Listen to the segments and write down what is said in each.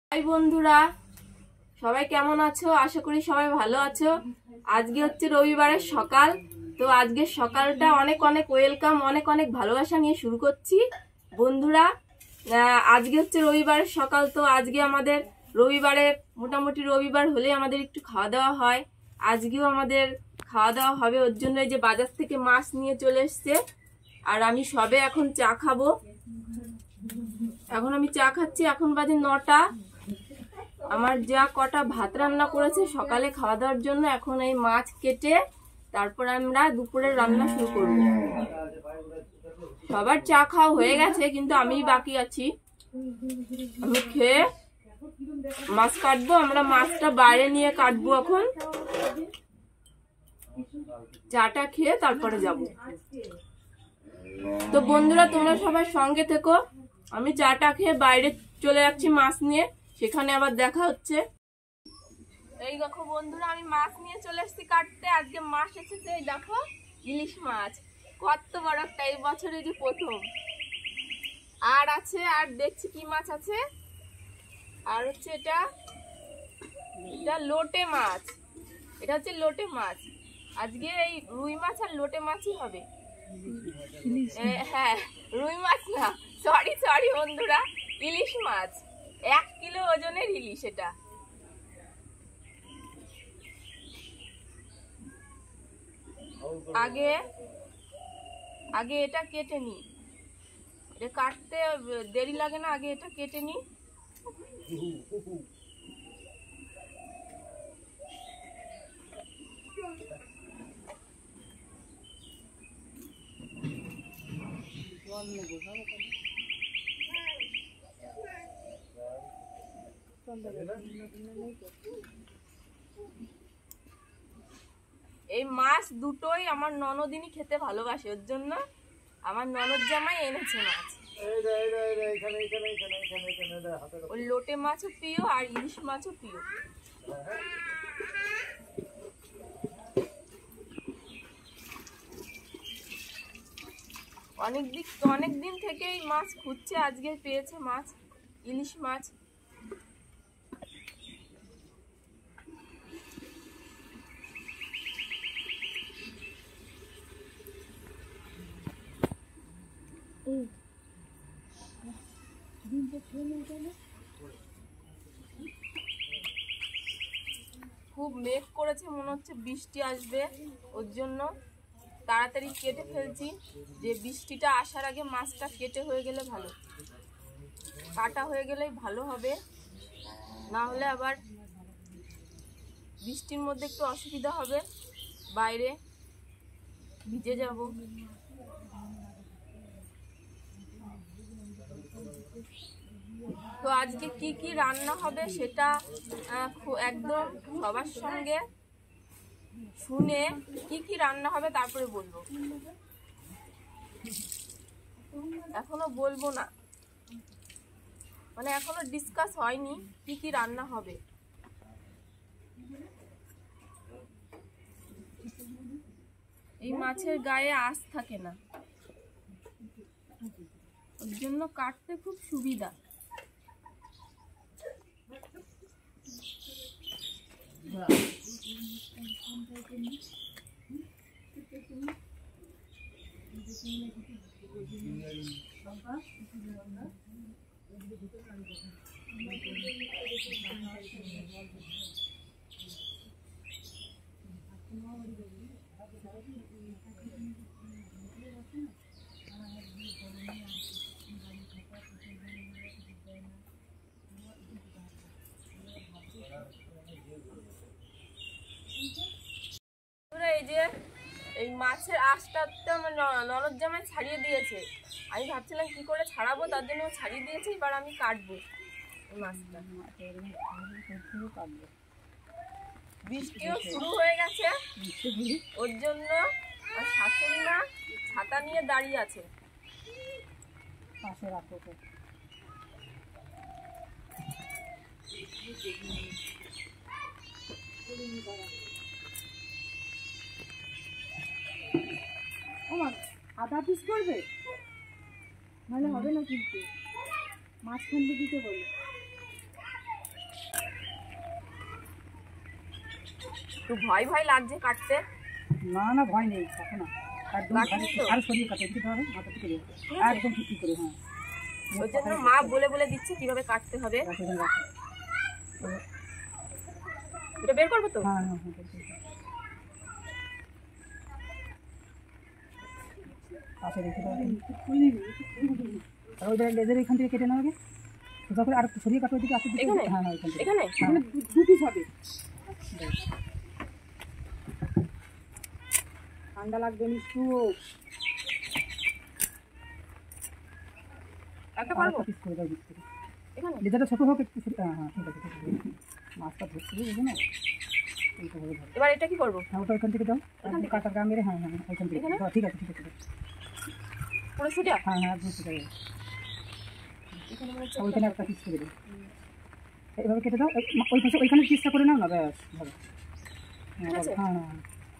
High বন্ধুরা, সবাই কেমন আছো? আশা করি সবাই ভালো আছো। আজকে হচ্ছে রবিবারের সকাল। তো আজকের সকালটা অনেক অনেক ওয়েলকাম, অনেক অনেক ভালোবাসা নিয়ে শুরু করছি বন্ধুরা। আজকে হচ্ছে রবিবারের সকাল। তো আজকে আমাদের রবিবারের মোটামুটি রবিবার হলে আমাদের একটু খাওয়া দাওয়া হয়। আজকেও আমাদের খাওয়া দাওয়া হবে। ওর জন্য এই যে বাজার থেকে মাছ নিয়ে চলে এসছে। আর আমি সবে এখন চা খাবো। এখন আমি চা খাচ্ছি। এখন বাজে 9টা। আমার যা কটা ভাত রান্না করেছে সকালে খাওয়া দাওয়ার জন্য, এখন এই মাছ কেটে তারপর আমরা দুপুরের রান্না শুরু করব। সবার চা খাওয়া হয়ে গেছে, কিন্তু আমি বাকি আছি। আমি খেয়ে মাছ কাটবো। আমরা মাছটা বাইরে নিয়ে কাটবো এখন। চাটা খেয়ে তারপরে যাব। তো বন্ধুরা, তোমরা সবাই সঙ্গে থেকো। আমি চাটা খেয়ে বাইরে চলে যাচ্ছি মাছ নিয়ে, সেখানে আবার দেখা হচ্ছে। এই দেখো বন্ধুরা, আমি মাছ নিয়ে চলে এসেছি কাটতে। আজকে মাছ এসেছে, এই দেখো ইলিশ মাছ। কত বড় একটা, এই বছরে যে প্রথম। আর আছে, আর দেখছি কি মাছ আছে। আর হচ্ছে এটা লোটে মাছ। এটা হচ্ছে লোটে মাছ। আজকে এই রুই মাছ আর লোটে মাছই হবে। হ্যাঁ, রুই মাছ না, সরি বন্ধুরা, ইলিশ মাছ। 1 কিলো ওজনের ইলিশ এটা। আগে এটা কেটে নি। এটা কাটতে দেরি লাগে না, আগে এটা কেটে নি। এই মাছ দুটোই আমার ননদিনী খেতে ভালোবাসে, ওর জন্য আমার ননদ জামাই এনেছে মাছ। ওই লোটে মাছও প্রিয় আর ইলিশ মাছও প্রিয়। অনেক দিন থেকেই মাছ খুঁজছে, আজকে পেয়েছে মাছ, ইলিশ মাছ। খুব মেঘ করেছে, মনে হচ্ছে বৃষ্টি আসবে। ওর জন্য তাড়াতাড়ি কেটে ফেলছি, যে বৃষ্টিটা আসার আগে মাছটা কেটে হয়ে গেলে ভালো, কাটা হয়ে গেলেই ভালো হবে। না হলে আবার বৃষ্টির মধ্যে একটু অসুবিধা হবে, বাইরে ভিজে যাব। তো আজকে কি কি রান্না হবে সেটা একদম সবার সঙ্গে শুনে কি কি রান্না হবে তারপরে বলবো। এখনো বলবো না, মানে এখনো ডিসকাস হয়নি কি কি রান্না হবে। এই মাছের গায়ে আঁশ থাকে না, ওর জন্য কাটতে খুব সুবিধা। এই যে এই মাছের আঁশটা আমার ননদ জামাই ছাড়িয়ে দিয়েছে। আমি ভাবছিলাম কি করে ছাড়াবো, তার জন্য ছাড়িয়ে দিয়েছে। এবার আমি কাটবো এই মাছটা। বৃষ্টিও শুরু হয়ে গেছে, ওর জন্য শাশুড়ি মা ছাতা নিয়ে দাঁড়িয়ে আছে। আধা পিস করবে, নাহলে হবে না, কিন্তু মাঝখান দিতে বলো। একটু ভয় ভয় লাগছে কাটতে। না না ভয় নেই, কাটো না, একদম আর সরিয়ে কাটো, একটু ধরো মাথা থেকে একদম ঠিক করে। হ্যাঁ, ওই জন্য মা বলে বলে দিচ্ছে কিভাবে কাটতে হবে। এটা বের করবো তো? হ্যাঁ হ্যাঁ আচ্ছা, রেখে দাও। আর ওই লেজের এখান থেকে কেটে নাও আগে, সোজা করে আর একটু সরিয়ে কাটো ওইদিকে। আসতে এখানে? হ্যাঁ হ্যাঁ এখানে এখানে দু পিস হবে। ঠান্ডা লাগবে মিষ্টি। একটা পারবো? পিস করে দাও দিক থেকে। এখানে লেজারটা ছোট হোক একটু। হ্যাঁ হ্যাঁ ঠিক আছে, মাছটা ধরতে হবে না। এবার এটা কি করবো? হ্যাঁ ওটা এখান থেকে দাও, কাটার গা মেরে। হ্যাঁ হ্যাঁ ওইখান থেকে ঠিক আছে ঠিক আছে। পুরো ছুটে? হ্যাঁ হ্যাঁ একদম ঠিক আছে। ওইখানে একটা পিস করে দাও, এইভাবে কেটে দাও। ওই পাশে ওইখানে পিসটা করে নাও না, ব্যাস ভালো। হ্যাঁ হ্যাঁ হ্যাঁ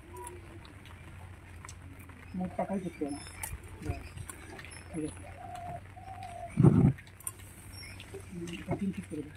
মোট টাকাই করতে না, ঠিক আছে। 3 পিস করে দাও।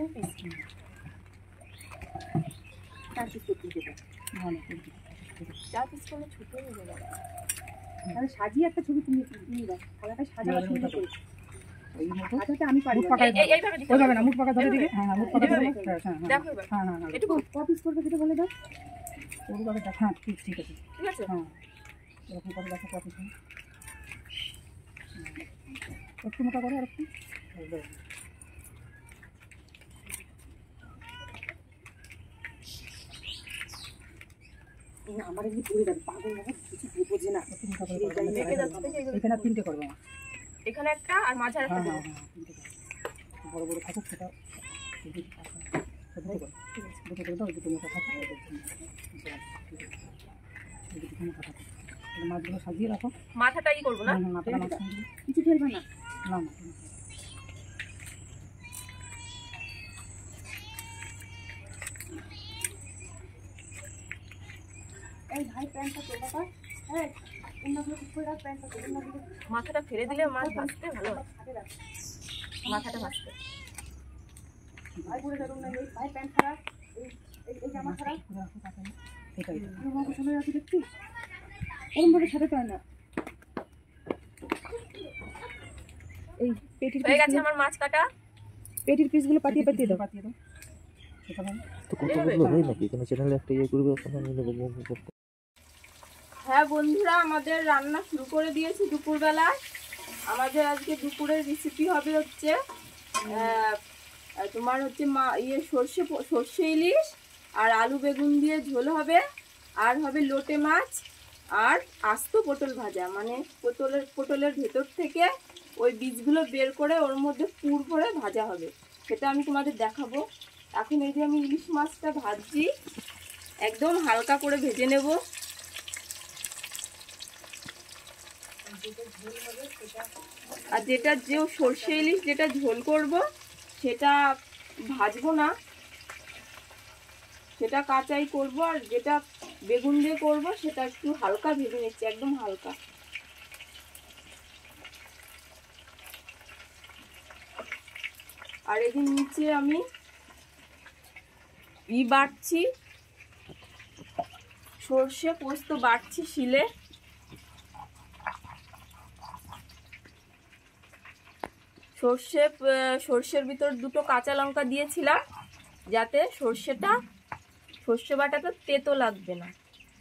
4 পিস করতে দেবো। না না 4 পিস করলে ছোট হয়ে যাবে। তাহলে সাজিয়ে একটা ছবি তুমি নিয়ে দাও, থালাটা সাজানো সুন্দর করে। এই মতো আচ্ছা আমি পারি। মুখ পাকা এইভাবে দিতে হবে না, মুখ পাকা ধরে দিকে। হ্যাঁ হ্যাঁ মুখ পাকা ধরে। হ্যাঁ দেখো এবার হ্যাঁ হ্যাঁ একটু কত পিস করবে সেটা বলে দাও। ওইভাবে দেখা। হ্যাঁ ঠিক আছে ঠিক আছে। হ্যাঁ এরকম করে দেখো কত পিস। একটু মোটা করো আর একটু। আমার এমনি পুরো দেন পাগল না, কিছু বোঝে না। এখানে 3টে করবে। এখানে একটা আর মাঝে একটা দেবো। বড় বড় থাকুক সেটা দুটো করে দাও, দুটো মোটা থাকুক। মাছগুলো সাজিয়ে রাখো। মাথাটা ই করবো না? মাথাটা কিছু ফেলবে না। না না এই ভাই প্যান্টটা তো বাবা। হ্যাঁ মাথাটা ফেলে দিলে মাছ ভাজতে ভালো হয়। মাথাটা ভাজতে ভাই পুরো ধরুন না, এই ভাই প্যান্ট খারাপ, এই জামা খারাপ। এটাই বাবা চলে যাচ্ছে দেখছি, এরকম ভাবে সাজাতে হয় না। এই পেটির হয়ে গেছে আমার মাছ কাটা। পেটির পিসগুলো পাতিয়ে পাতিয়ে দাও, পাতিয়ে দাও। তো কতগুলো হয় নাকি এখানে চ্যানেলে একটা ইয়ে করবে ওখানে নিয়ে নেবো। হ্যাঁ বন্ধুরা, আমাদের রান্না শুরু করে দিয়েছি দুপুরবেলায়। আমাদের আজকে দুপুরের রেসিপি হবে হচ্ছে তোমার হচ্ছে সর্ষে ইলিশ আর আলু বেগুন দিয়ে ঝোল হবে, আর হবে লোটে মাছ আর আস্ত পটল ভাজা। মানে পটলের ভেতর থেকে ওই বীজগুলো বের করে ওর মধ্যে পুর করে ভাজা হবে, সেটা আমি তোমাদের দেখাবো। এখন এই যে আমি ইলিশ মাছটা ভাজছি, একদম হালকা করে ভেজে নেব। আর যেটা যে সর্ষে ইলিশ যেটা ঝোল করব সেটা ভাজবো না, সেটা কাঁচাই করব। আর যেটা বেগুন দিয়ে করব সেটা একটু হালকা ভেজে নিচ্ছি, একদম হালকা। আর এদিন নিচে আমি বাটছি, সর্ষে পোস্ত বাটছি শিলে। সর্ষের ভিতর 2টো কাঁচা লঙ্কা দিয়েছিলাম যাতে সর্ষে বাটাটা তেতো লাগবে না।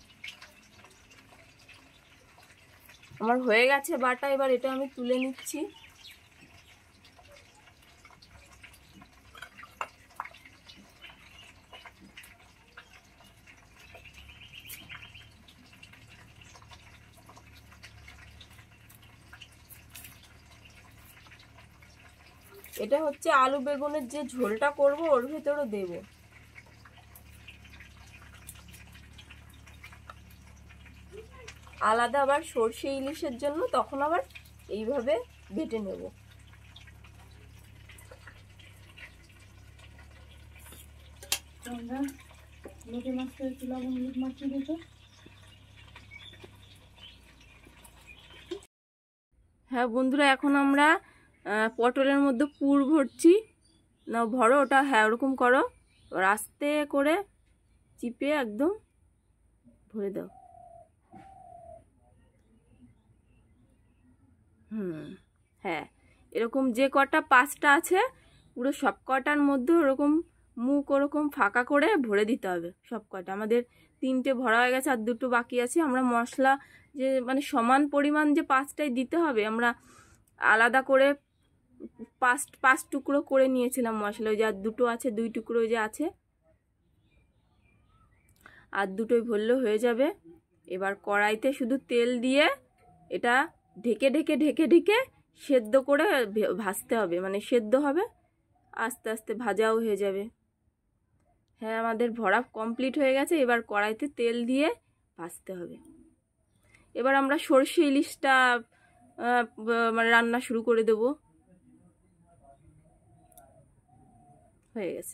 আমার হয়ে গেছে বাটা, এবার এটা আমি তুলে নিচ্ছি। এটা হচ্ছে আলু বেগুনের যে ঝোলটা করব ওর ভেতরে দেব। আলাদা আবার সর্ষে ইলিশের জন্য তখন আবার এইভাবে বেটে নেব। হ্যাঁ বন্ধুরা, এখন আমরা পটলের মধ্যে পুর ভরছি। না ভরো ওটা, হ্যাঁ ওরকম করো। আস্তে করে চিপে একদম ভরে দাও। হ্যাঁ, এরকম যে কটা 5টা আছে পুরো সব কটার মধ্যে ওরকম মুখ ওরকম ফাঁকা করে ভরে দিতে হবে সব কটা। আমাদের 3টে ভরা হয়ে গেছে, আর 2টো বাকি আছে। আমরা মশলা যে মানে সমান পরিমাণ যে 5টাই দিতে হবে, আমরা আলাদা করে 5 টুকরো করে নিয়েছিলাম মশলা। ওই যে আর 2টো আছে, 2 টুকরো যে আছে, আর 2টোই ভরলে হয়ে যাবে। এবার কড়াইতে শুধু তেল দিয়ে এটা ঢেকে ঢেকে ঢেকে ঢেকে সেদ্ধ করে ভাজতে হবে, মানে সেদ্ধ হবে, আস্তে আস্তে ভাজাও হয়ে যাবে। হ্যাঁ, আমাদের ভরা কমপ্লিট হয়ে গেছে। এবার কড়াইতে তেল দিয়ে ভাজতে হবে। এবার আমরা সরষে ইলিশটা মানে রান্না শুরু করে দেব। হয়ে গেছে।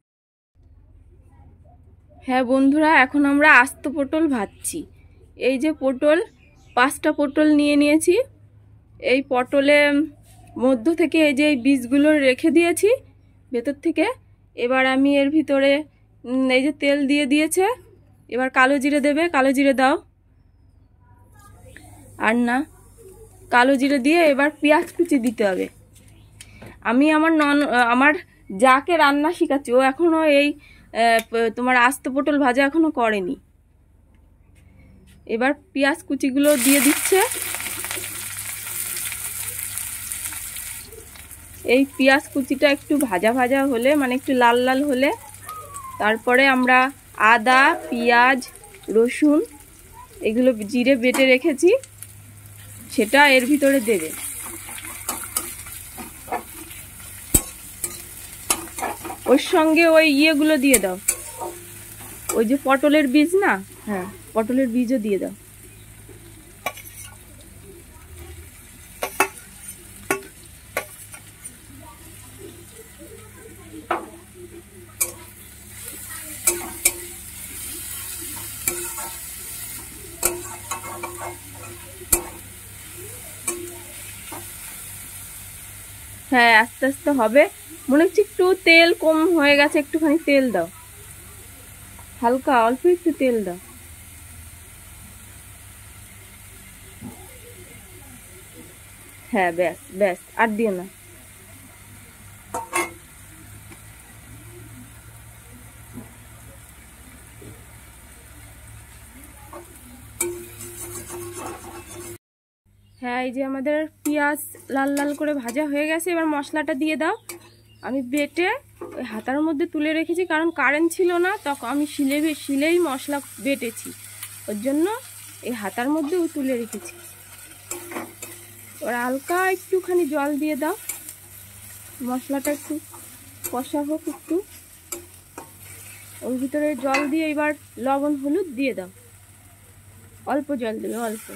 হ্যাঁ বন্ধুরা, এখন আমরা আস্ত পটল ভাজছি। এই যে পটল, 5টা পটল নিয়ে নিয়েছি। এই পটলের মধ্য থেকে এই যে বীজগুলো রেখে দিয়েছি ভেতর থেকে। এবার আমি এর ভিতরে এই যে তেল দিয়ে দিয়েছে, এবার কালো জিরে দেবে। কালো জিরে দাও। আর না, কালো জিরে দিয়ে এবার পেঁয়াজ কুচি দিতে হবে। আমি আমার যাকে রান্না শেখাচ্ছি, ও এখনো এই তোমার আস্ত পটল ভাজা এখনো করেনি। এবার পেঁয়াজ কুচিগুলো দিয়ে দিচ্ছে। এই পেঁয়াজ কুচিটা একটু ভাজা ভাজা হলে, মানে একটু লাল লাল হলে, তারপরে আমরা আদা, পেঁয়াজ, রসুন এগুলো জিরে বেটে রেখেছি সেটা এর ভিতরে দেবে। ওর সঙ্গে ওই ইয়েগুলো দিয়ে দাও, ওই যে পটলের বীজ না, হ্যাঁ পটলের বীজও দিয়ে দাও। হ্যাঁ, আস্তে আস্তে হবে। মনে হচ্ছে একটু তেল কম হয়ে গেছে, একটুখানি তেল দাও, হালকা অল্প একটু তেল দাও। হ্যাঁ, ব্যাস ব্যাস, আর দিও না। হ্যাঁ, এই যে আমাদের পেঁয়াজ লাল লাল করে ভাজা হয়ে গেছে। এবার মশলাটা দিয়ে দাও। আমি বেটে ওই হাতার মধ্যে তুলে রেখেছি, কারণ কারেন্ট ছিল না, তখন আমি শিলেই মশলা বেটেছি, ওর জন্য এই হাতার মধ্যে তুলে রেখেছি। এবার হালকা একটুখানি জল দিয়ে দাও, মশলাটা একটু কষা হোক একটু। ওর ভিতরে জল দিয়ে এবার লবণ হলুদ দিয়ে দাও। অল্প জল দেবে, অল্প।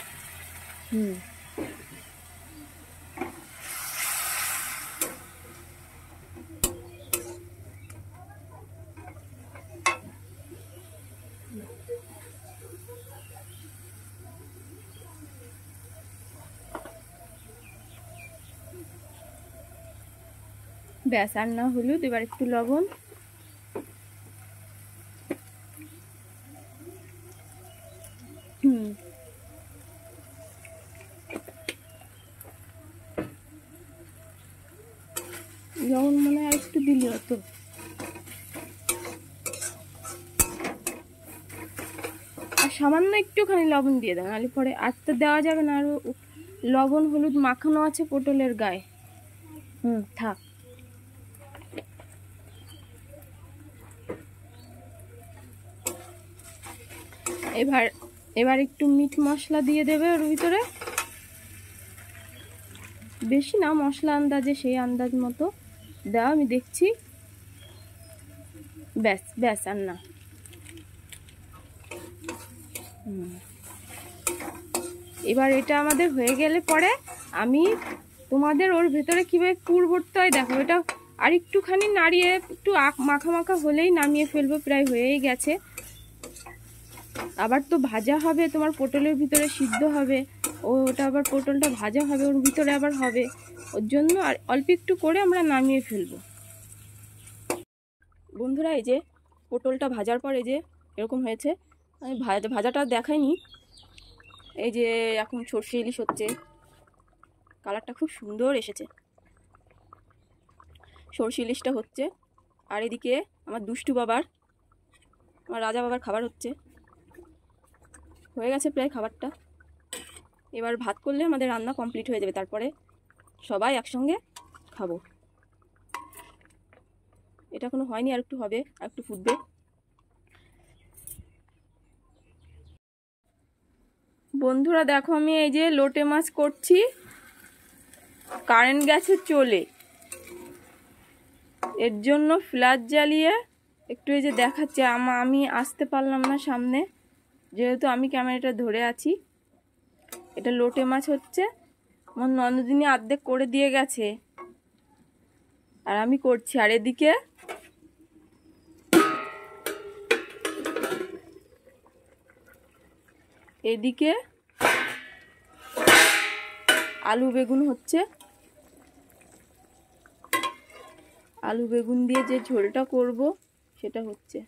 ব্যাস, আর না হলুদ, এবার একটু লবণ। লবণ মনে হয় একটু দিলি হতো। আর সামান্য একটুখানি লবণ দিয়ে দাও, নাহলে পরে আর তো দেওয়া যাবে না। আরো লবণ হলুদ মাখানো আছে পটলের গায়ে। থাক। এবার একটু মিট মশলা দিয়ে দেবে ওর ভিতরে, বেশি না, মশলা আন্দাজে, সেই আন্দাজ মতো দাও, আমি দেখছি। ব্যাস ব্যাস, আর না। এবার এটা আমাদের হয়ে গেলে পরে আমি তোমাদের ওর ভেতরে কিভাবে পুর ভরতে হয় দেখো। এটা আর একটুখানি নাড়িয়ে একটু মাখা মাখা হলেই নামিয়ে ফেলবো, প্রায় হয়েই গেছে। আবার তো ভাজা হবে, তোমার পটলের ভিতরে সিদ্ধ হবে, ওটা আবার পটলটা ভাজা হবে, ওর ভিতরে আবার হবে, ওর জন্য আর অল্প একটু করে আমরা নামিয়ে ফেলবো। বন্ধুরা, এই যে পটলটা ভাজার পর এই যে এরকম হয়েছে, আমি ভাজাটা দেখাইনি। এই যে এখন সর্ষে ইলিশ হচ্ছে, কালারটা খুব সুন্দর এসেছে। সর্ষে ইলিশটা হচ্ছে, আর এদিকে আমার দুষ্টু বাবার, আমার রাজা বাবার খাবার হচ্ছে। হয়ে গেছে প্রায় খাবারটা। এবার ভাত করলে আমাদের রান্না কমপ্লিট হয়ে যাবে, তারপরে সবাই একসঙ্গে খাবো। এটা কোনো হয়নি, আর একটু হবে, আর একটু ফুটবে। বন্ধুরা দেখো, আমি এই যে লোটে মাছ করছি, কারেন্ট গেছে চলে, এর জন্য ফ্ল্যাশ জ্বালিয়ে একটু এই যে দেখাচ্ছি। আমি আসতে পারলাম না সামনে, যেহেতু আমি ক্যামেরাটা ধরে আছি। এটা লোটে মাছ হচ্ছে, আমার ননদিনী অর্ধেক করে দিয়ে গেছে আর আমি করছি। আর এদিকে আলু বেগুন হচ্ছে। আলু বেগুন দিয়ে যে ঝোলটা করব সেটা হচ্ছে।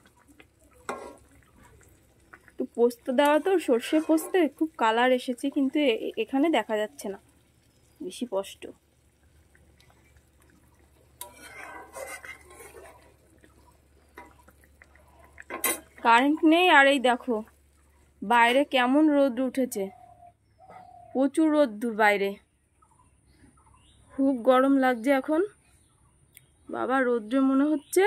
একটু পোস্ত দেওয়া, তো সর্ষে পোস্তে খুব কালার এসেছে, কিন্তু এখানে দেখা যাচ্ছে না বেশি স্পষ্ট। কারেন্ট নেই, আর এই দেখো বাইরে কেমন রোদ উঠেছে, প্রচুর রোদ্দুর বাইরে, খুব গরম লাগছে এখন। বাবা রোদ্রে মনে হচ্ছে।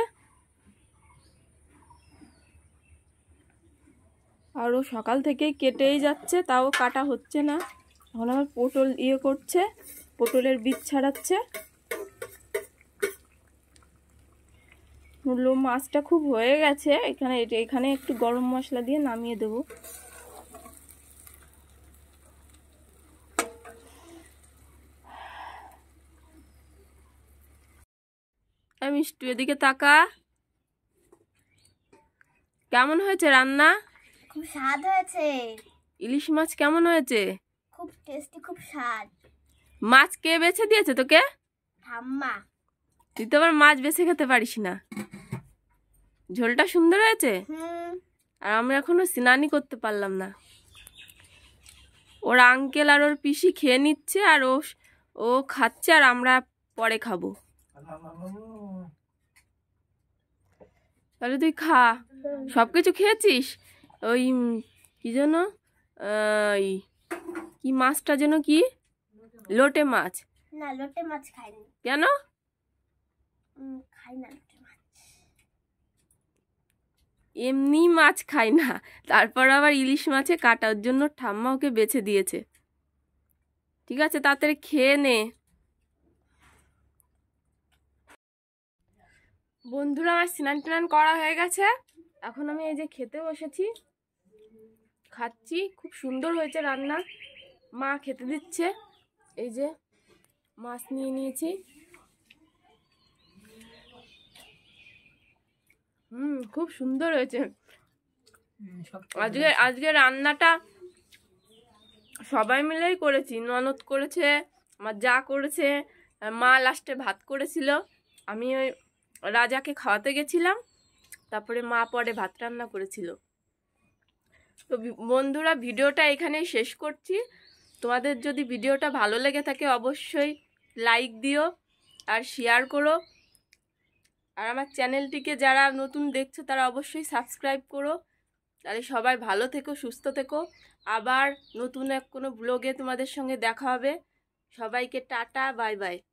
আরও সকাল থেকেই কেটেই যাচ্ছে, তাও কাটা হচ্ছে না। এখন আবার পটল করছে, পটলের বীজ ছাড়াচ্ছে। মাছটা খুব হয়ে গেছে, এখানে একটু গরম মশলা দিয়ে নামিয়ে দেবো। মিষ্টি এদিকে তাকা, কেমন হয়েছে রান্না? খুব স্বাদ হয়েছে। ইলিশ মাছ কেমন হয়েছে? খুব টেস্টি, খুব স্বাদ। মাছ কে বেছে দিয়েছে তোকে? ঠাম্মা। তুই তো আবার মাছ বেছে খেতে পারিস না। ঝোলটা সুন্দর হয়েছে। আর আমরা এখনো স্নানই করতে পারলাম না। ওর আঙ্কেল আর ওর পিসি খেয়ে নিচ্ছে, আর ও খাচ্ছে, আর আমরা পরে খাবো। তাহলে তুই খা, সবকিছু খেয়েছিস। ওই কি যেন, কি মাছটা যেন, কি লোটে মাছ? না, লোটে মাছ খাইনি। কেন? খাই না লোটে মাছ। এমনি মাছ খাই না, তারপর আবার ইলিশ মাছে কাটার জন্য ঠাম্মা ওকে বেছে দিয়েছে। ঠিক আছে, তাড়াতাড়ি খেয়ে নে। বন্ধুরা, আমার স্নান টান করা হয়ে গেছে, এখন আমি এই যে খেতে বসেছি, খাচ্ছি। খুব সুন্দর হয়েছে রান্না, মা খেতে দিচ্ছে। এই যে মাছ নিয়ে নিয়েছি। খুব সুন্দর হয়েছে। আজকে রান্নাটা সবাই মিলেই করেছি। ননদ করেছে, আমার যা করেছে, মা লাস্টে ভাত করেছিল। আমি ওই রাজাকে খাওয়াতে গেছিলাম, তারপরে মা পরে ভাত রান্না করেছিল। তো বন্ধুরা, ভিডিওটা এখানেই শেষ করছি। তোমাদের যদি ভিডিওটা ভালো লেগে থাকে অবশ্যই লাইক দিও আর শেয়ার করো। আর আমার চ্যানেলটিকে যারা নতুন দেখছো তারা অবশ্যই সাবস্ক্রাইব করো। তাহলে সবাই ভালো থেকো, সুস্থ থেকো। আবার নতুন কোনো ব্লগে তোমাদের সঙ্গে দেখা হবে। সবাইকে টাটা, বাই বাই।